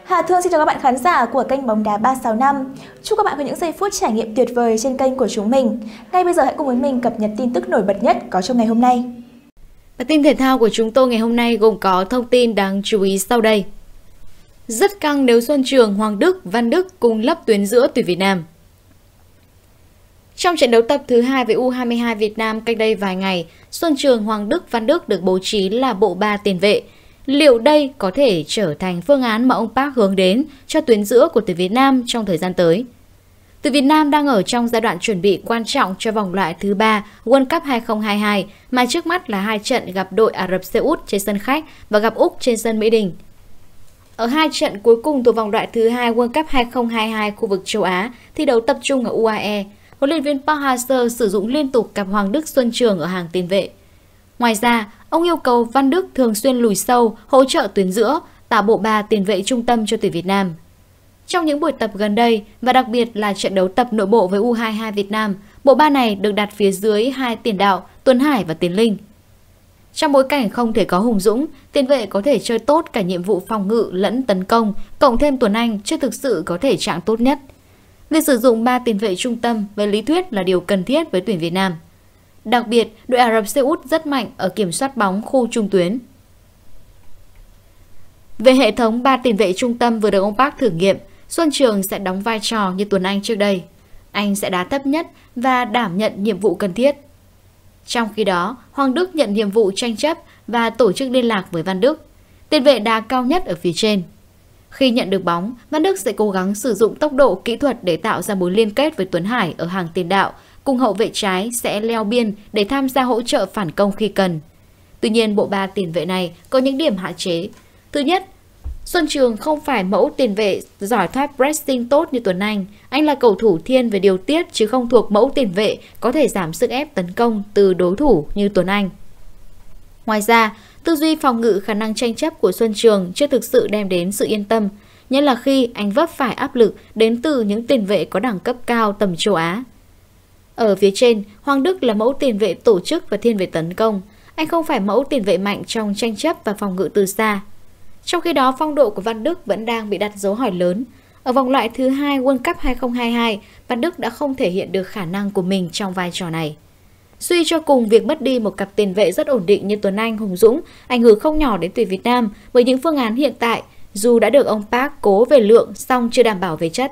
Hà Thương xin chào các bạn khán giả của kênh Bóng đá 365. Chúc các bạn có những giây phút trải nghiệm tuyệt vời trên kênh của chúng mình. Ngay bây giờ hãy cùng với mình cập nhật tin tức nổi bật nhất có trong ngày hôm nay. Bản tin thể thao của chúng tôi ngày hôm nay gồm có thông tin đáng chú ý sau đây. Rất căng nếu Xuân Trường, Hoàng Đức, Văn Đức cùng lấp tuyến giữa tuyển Việt Nam. Trong trận đấu tập thứ 2 với U22 Việt Nam cách đây vài ngày, Xuân Trường, Hoàng Đức, Văn Đức được bố trí là bộ ba tiền vệ. Liệu đây có thể trở thành phương án mà ông Park hướng đến cho tuyến giữa của tuyển Việt Nam trong thời gian tới? Tuyển Việt Nam đang ở trong giai đoạn chuẩn bị quan trọng cho vòng loại thứ 3 World Cup 2022 mà trước mắt là 2 trận gặp đội Ả Rập Xê Út trên sân khách và gặp Úc trên sân Mỹ Đình. Ở 2 trận cuối cùng thuộc vòng loại thứ 2 World Cup 2022 khu vực châu Á thi đấu tập trung ở UAE, huấn luyện viên Park Hang-seo sử dụng liên tục cặp Hoàng Đức, Xuân Trường ở hàng tiền vệ. Ngoài ra, ông yêu cầu Văn Đức thường xuyên lùi sâu, hỗ trợ tuyến giữa, tạo bộ ba tiền vệ trung tâm cho tuyển Việt Nam. Trong những buổi tập gần đây, và đặc biệt là trận đấu tập nội bộ với U22 Việt Nam, bộ ba này được đặt phía dưới hai tiền đạo Tuấn Hải và Tiến Linh. Trong bối cảnh không thể có Hùng Dũng, tiền vệ có thể chơi tốt cả nhiệm vụ phòng ngự lẫn tấn công, cộng thêm Tuấn Anh chưa thực sự có thể trạng tốt nhất. Việc sử dụng 3 tiền vệ trung tâm về lý thuyết là điều cần thiết với tuyển Việt Nam. Đặc biệt, đội Ả Rập Xê Út rất mạnh ở kiểm soát bóng khu trung tuyến. Về hệ thống 3 tiền vệ trung tâm vừa được ông Park thử nghiệm, Xuân Trường sẽ đóng vai trò như Tuấn Anh trước đây. Anh sẽ đá thấp nhất và đảm nhận nhiệm vụ cần thiết. Trong khi đó, Hoàng Đức nhận nhiệm vụ tranh chấp và tổ chức liên lạc với Văn Đức, tiền vệ đá cao nhất ở phía trên. Khi nhận được bóng, Văn Đức sẽ cố gắng sử dụng tốc độ kỹ thuật để tạo ra mối liên kết với Tuấn Hải ở hàng tiền đạo, cùng hậu vệ trái sẽ leo biên để tham gia hỗ trợ phản công khi cần. Tuy nhiên, bộ ba tiền vệ này có những điểm hạn chế. Thứ nhất, Xuân Trường không phải mẫu tiền vệ giỏi thoát pressing tốt như Tuấn Anh. Anh là cầu thủ thiên về điều tiết chứ không thuộc mẫu tiền vệ có thể giảm sức ép tấn công từ đối thủ như Tuấn Anh. Ngoài ra, tư duy phòng ngự khả năng tranh chấp của Xuân Trường chưa thực sự đem đến sự yên tâm, nhất là khi anh vấp phải áp lực đến từ những tiền vệ có đẳng cấp cao tầm châu Á. Ở phía trên, Hoàng Đức là mẫu tiền vệ tổ chức và thiên về tấn công. Anh không phải mẫu tiền vệ mạnh trong tranh chấp và phòng ngự từ xa. Trong khi đó, phong độ của Văn Đức vẫn đang bị đặt dấu hỏi lớn. Ở vòng loại thứ 2 World Cup 2022, Văn Đức đã không thể hiện được khả năng của mình trong vai trò này. Suy cho cùng, việc mất đi một cặp tiền vệ rất ổn định như Tuấn Anh, Hùng Dũng ảnh hưởng không nhỏ đến tuyển Việt Nam với những phương án hiện tại, dù đã được ông Park cố về lượng song chưa đảm bảo về chất.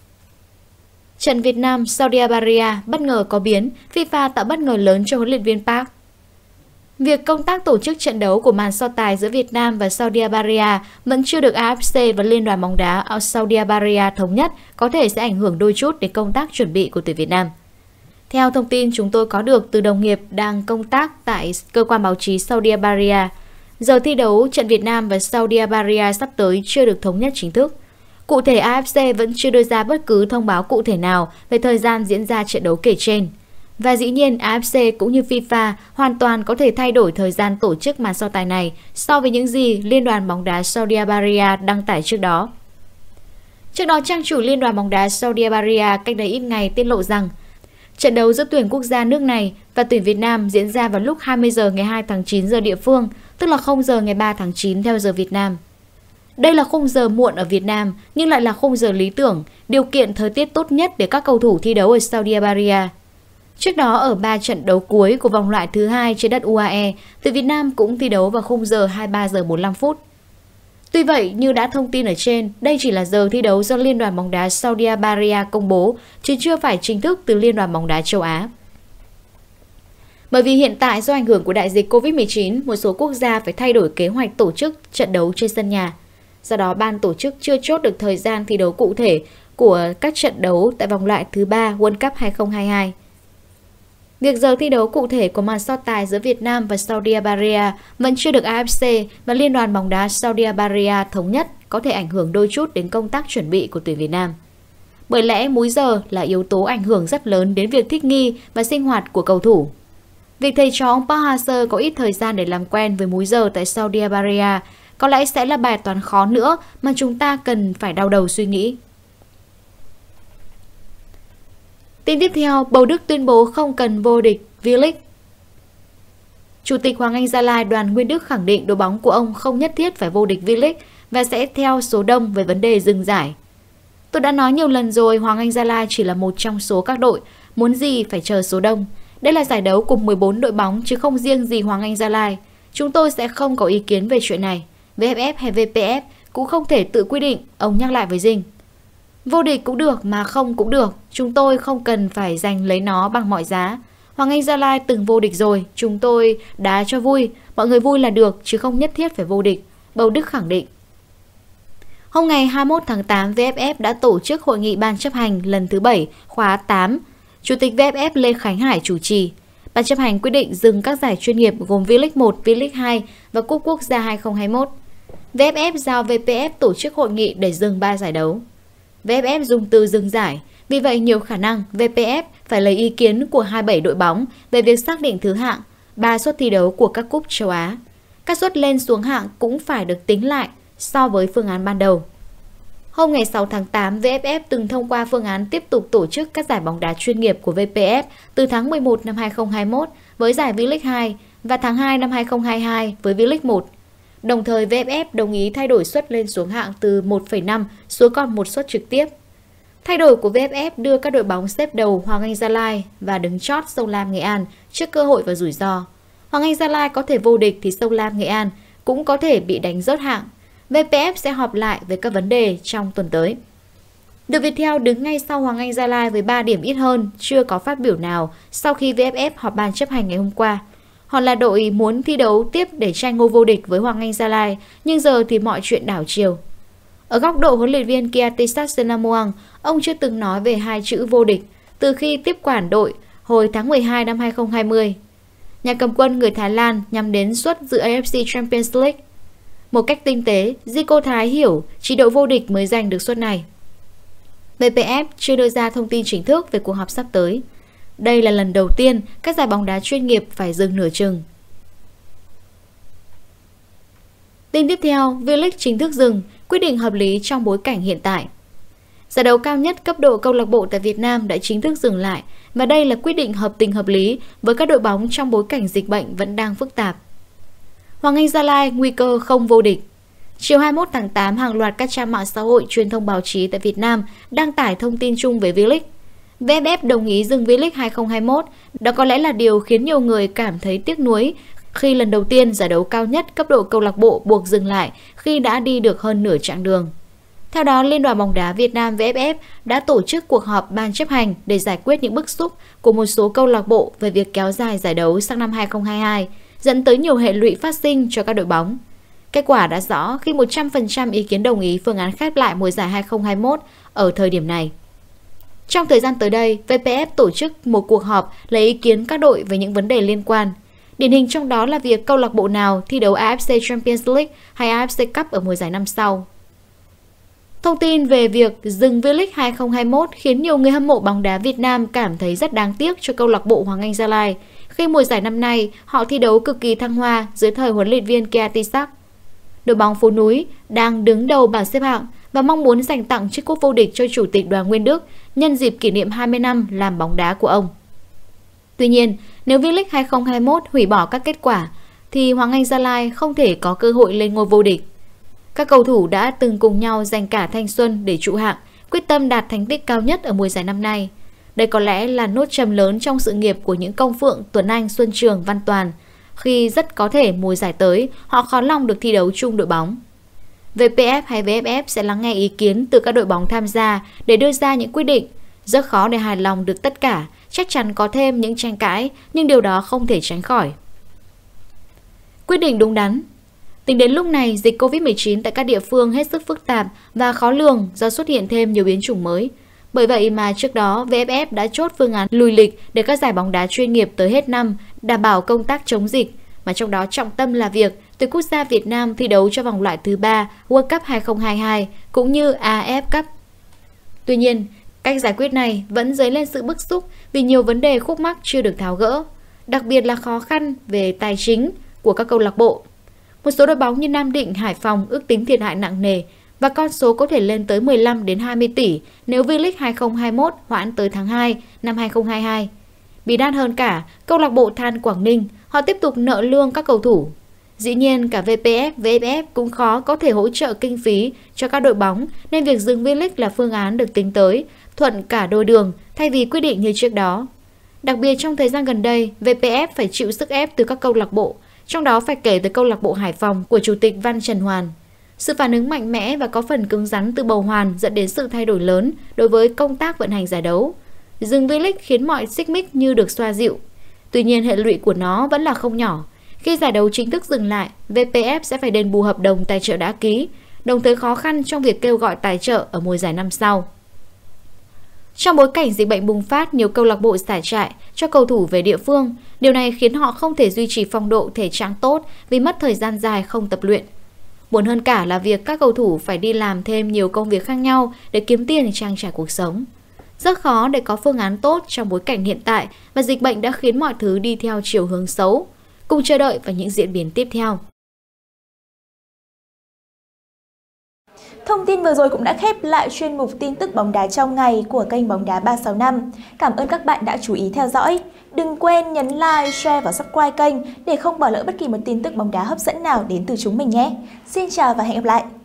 Trận Việt Nam Saudi Arabia bất ngờ có biến, FIFA tạo bất ngờ lớn cho huấn luyện viên Park. Việc công tác tổ chức trận đấu của màn so tài giữa Việt Nam và Saudi Arabia vẫn chưa được AFC và Liên đoàn bóng đá Saudi Arabia thống nhất, có thể sẽ ảnh hưởng đôi chút đến công tác chuẩn bị của tuyển Việt Nam. Theo thông tin chúng tôi có được từ đồng nghiệp đang công tác tại cơ quan báo chí Saudi Arabia, giờ thi đấu trận Việt Nam và Saudi Arabia sắp tới chưa được thống nhất chính thức. Cụ thể, AFC vẫn chưa đưa ra bất cứ thông báo cụ thể nào về thời gian diễn ra trận đấu kể trên. Và dĩ nhiên, AFC cũng như FIFA hoàn toàn có thể thay đổi thời gian tổ chức màn so tài này so với những gì Liên đoàn bóng đá Saudi Arabia đăng tải trước đó. Trước đó, trang chủ Liên đoàn bóng đá Saudi Arabia cách đây ít ngày tiết lộ rằng trận đấu giữa tuyển quốc gia nước này và tuyển Việt Nam diễn ra vào lúc 20 giờ ngày 2 tháng 9 giờ địa phương, tức là 0 giờ ngày 3 tháng 9 theo giờ Việt Nam. Đây là khung giờ muộn ở Việt Nam nhưng lại là khung giờ lý tưởng, điều kiện thời tiết tốt nhất để các cầu thủ thi đấu ở Saudi Arabia. Trước đó, ở 3 trận đấu cuối của vòng loại thứ 2 trên đất UAE, tuyển Việt Nam cũng thi đấu vào khung giờ 23 giờ 45 phút. Tuy vậy, như đã thông tin ở trên, đây chỉ là giờ thi đấu do Liên đoàn bóng đá Saudi Arabia công bố, chứ chưa phải chính thức từ Liên đoàn bóng đá châu Á. Bởi vì hiện tại do ảnh hưởng của đại dịch Covid-19, một số quốc gia phải thay đổi kế hoạch tổ chức trận đấu trên sân nhà. Do đó, ban tổ chức chưa chốt được thời gian thi đấu cụ thể của các trận đấu tại vòng loại thứ 3 World Cup 2022. Việc giờ thi đấu cụ thể của màn so tài giữa Việt Nam và Saudi Arabia vẫn chưa được AFC và Liên đoàn bóng đá Saudi Arabia thống nhất, có thể ảnh hưởng đôi chút đến công tác chuẩn bị của tuyển Việt Nam. Bởi lẽ múi giờ là yếu tố ảnh hưởng rất lớn đến việc thích nghi và sinh hoạt của cầu thủ. Việc thầy trò ông Park Hang-seo có ít thời gian để làm quen với múi giờ tại Saudi Arabia có lẽ sẽ là bài toán khó nữa mà chúng ta cần phải đau đầu suy nghĩ. Tin tiếp theo, Bầu Đức tuyên bố không cần vô địch V-League. Chủ tịch Hoàng Anh Gia Lai Đoàn Nguyên Đức khẳng định đội bóng của ông không nhất thiết phải vô địch V-League và sẽ theo số đông về vấn đề dừng giải. Tôi đã nói nhiều lần rồi, Hoàng Anh Gia Lai chỉ là một trong số các đội, muốn gì phải chờ số đông. Đây là giải đấu cùng 14 đội bóng chứ không riêng gì Hoàng Anh Gia Lai. Chúng tôi sẽ không có ý kiến về chuyện này. VFF hay VPF cũng không thể tự quyết định, ông nhắc lại với Dinh. Vô địch cũng được mà không cũng được, chúng tôi không cần phải giành lấy nó bằng mọi giá. Hoàng Anh Gia Lai từng vô địch rồi, chúng tôi đá cho vui, mọi người vui là được chứ không nhất thiết phải vô địch, Bầu Đức khẳng định. Hôm ngày 21 tháng 8, VFF đã tổ chức hội nghị ban chấp hành lần thứ 7, khóa 8. Chủ tịch VFF Lê Khánh Hải chủ trì. Ban chấp hành quyết định dừng các giải chuyên nghiệp gồm V-League 1, V-League 2 và Cúp Quốc gia 2021. VFF giao VPF tổ chức hội nghị để dừng 3 giải đấu. VFF dùng từ dừng giải, vì vậy nhiều khả năng VPF phải lấy ý kiến của 27 đội bóng về việc xác định thứ hạng, 3 suất thi đấu của các cúp châu Á. Các suất lên xuống hạng cũng phải được tính lại so với phương án ban đầu. Hôm ngày 6 tháng 8, VFF từng thông qua phương án tiếp tục tổ chức các giải bóng đá chuyên nghiệp của VPF từ tháng 11 năm 2021 với giải V-League 2 và tháng 2 năm 2022 với V-League 1. Đồng thời VFF đồng ý thay đổi suất lên xuống hạng từ 1,5 xuống còn 1 suất trực tiếp. Thay đổi của VFF đưa các đội bóng xếp đầu Hoàng Anh Gia Lai và đứng chót Sông Lam Nghệ An trước cơ hội và rủi ro. Hoàng Anh Gia Lai có thể vô địch thì Sông Lam Nghệ An cũng có thể bị đánh rớt hạng. VPF sẽ họp lại về các vấn đề trong tuần tới. Đội Viettel đứng ngay sau Hoàng Anh Gia Lai với 3 điểm ít hơn, chưa có phát biểu nào sau khi VFF họp ban chấp hành ngày hôm qua. Họ là đội muốn thi đấu tiếp để tranh ngôi vô địch với Hoàng Anh Gia Lai, nhưng giờ thì mọi chuyện đảo chiều. Ở góc độ huấn luyện viên Kiatisak Senamuang, ông chưa từng nói về hai chữ vô địch từ khi tiếp quản đội hồi tháng 12 năm 2020. Nhà cầm quân người Thái Lan nhắm đến suất dự AFC Champions League. Một cách tinh tế, Zico Thái hiểu chỉ đội vô địch mới giành được suất này. VPF chưa đưa ra thông tin chính thức về cuộc họp sắp tới. Đây là lần đầu tiên các giải bóng đá chuyên nghiệp phải dừng nửa chừng. Tin tiếp theo, V-League chính thức dừng, quyết định hợp lý trong bối cảnh hiện tại. Giải đấu cao nhất cấp độ câu lạc bộ tại Việt Nam đã chính thức dừng lại và đây là quyết định hợp tình hợp lý với các đội bóng trong bối cảnh dịch bệnh vẫn đang phức tạp. Hoàng Anh Gia Lai nguy cơ không vô địch. Chiều 21 tháng 8, hàng loạt các trang mạng xã hội, truyền thông báo chí tại Việt Nam đăng tải thông tin chung về V-League. VFF đồng ý dừng V-League 2021, đó có lẽ là điều khiến nhiều người cảm thấy tiếc nuối khi lần đầu tiên giải đấu cao nhất cấp độ câu lạc bộ buộc dừng lại khi đã đi được hơn nửa chặng đường. Theo đó, Liên đoàn bóng đá Việt Nam VFF đã tổ chức cuộc họp ban chấp hành để giải quyết những bức xúc của một số câu lạc bộ về việc kéo dài giải đấu sang năm 2022, dẫn tới nhiều hệ lụy phát sinh cho các đội bóng. Kết quả đã rõ khi 100% ý kiến đồng ý phương án khép lại mùa giải 2021 ở thời điểm này. Trong thời gian tới đây, VPF tổ chức một cuộc họp lấy ý kiến các đội về những vấn đề liên quan. Điển hình trong đó là việc câu lạc bộ nào thi đấu AFC Champions League hay AFC Cup ở mùa giải năm sau. Thông tin về việc dừng V-League 2021 khiến nhiều người hâm mộ bóng đá Việt Nam cảm thấy rất đáng tiếc cho câu lạc bộ Hoàng Anh Gia Lai khi mùa giải năm nay họ thi đấu cực kỳ thăng hoa dưới thời huấn luyện viên Kiatisak. Đội bóng phố núi đang đứng đầu bảng xếp hạng và mong muốn dành tặng chiếc cúp vô địch cho Chủ tịch Đoàn Nguyên Đức nhân dịp kỷ niệm 20 năm làm bóng đá của ông. Tuy nhiên, nếu V-League 2021 hủy bỏ các kết quả thì Hoàng Anh Gia Lai không thể có cơ hội lên ngôi vô địch. Các cầu thủ đã từng cùng nhau dành cả thanh xuân để trụ hạng, quyết tâm đạt thành tích cao nhất ở mùa giải năm nay. Đây có lẽ là nốt trầm lớn trong sự nghiệp của những công phượng Tuấn Anh, Xuân Trường, Văn Toàn, khi rất có thể mùa giải tới họ khó lòng được thi đấu chung đội bóng. VPF hay VFF sẽ lắng nghe ý kiến từ các đội bóng tham gia để đưa ra những quyết định. Rất khó để hài lòng được tất cả, chắc chắn có thêm những tranh cãi, nhưng điều đó không thể tránh khỏi. Quyết định đúng đắn. Tính đến lúc này, dịch Covid-19 tại các địa phương hết sức phức tạp và khó lường do xuất hiện thêm nhiều biến chủng mới. Bởi vậy mà trước đó, VFF đã chốt phương án lùi lịch để các giải bóng đá chuyên nghiệp tới hết năm, đảm bảo công tác chống dịch, mà trong đó trọng tâm là việc tuyển quốc gia Việt Nam thi đấu cho vòng loại thứ 3 World Cup 2022 cũng như AF Cup. Tuy nhiên, cách giải quyết này vẫn dấy lên sự bức xúc vì nhiều vấn đề khúc mắc chưa được tháo gỡ, đặc biệt là khó khăn về tài chính của các câu lạc bộ. Một số đội bóng như Nam Định, Hải Phòng ước tính thiệt hại nặng nề và con số có thể lên tới 15 đến 20 tỷ nếu V-League 2021 hoãn tới tháng 2 năm 2022. Bí đát hơn cả, câu lạc bộ Than Quảng Ninh, họ tiếp tục nợ lương các cầu thủ. Dĩ nhiên cả VPF, VFF cũng khó có thể hỗ trợ kinh phí cho các đội bóng nên việc dừng V-League là phương án được tính tới, thuận cả đôi đường thay vì quyết định như trước đó. Đặc biệt trong thời gian gần đây, VPF phải chịu sức ép từ các câu lạc bộ, trong đó phải kể tới câu lạc bộ Hải Phòng của Chủ tịch Văn Trần Hoàn. Sự phản ứng mạnh mẽ và có phần cứng rắn từ bầu Hoàn dẫn đến sự thay đổi lớn đối với công tác vận hành giải đấu. Dừng V-League khiến mọi xích mích như được xoa dịu. Tuy nhiên hệ lụy của nó vẫn là không nhỏ. Khi giải đấu chính thức dừng lại, VPF sẽ phải đền bù hợp đồng tài trợ đã ký, đồng thời khó khăn trong việc kêu gọi tài trợ ở mùa giải năm sau. Trong bối cảnh dịch bệnh bùng phát, nhiều câu lạc bộ xả trại cho cầu thủ về địa phương. Điều này khiến họ không thể duy trì phong độ thể trạng tốt vì mất thời gian dài không tập luyện. Buồn hơn cả là việc các cầu thủ phải đi làm thêm nhiều công việc khác nhau để kiếm tiền trang trải cuộc sống. Rất khó để có phương án tốt trong bối cảnh hiện tại và dịch bệnh đã khiến mọi thứ đi theo chiều hướng xấu. Cùng chờ đợi vào những diễn biến tiếp theo. Thông tin vừa rồi cũng đã khép lại chuyên mục tin tức bóng đá trong ngày của kênh Bóng đá 365. Cảm ơn các bạn đã chú ý theo dõi. Đừng quên nhấn like, share và subscribe kênh để không bỏ lỡ bất kỳ một tin tức bóng đá hấp dẫn nào đến từ chúng mình nhé. Xin chào và hẹn gặp lại!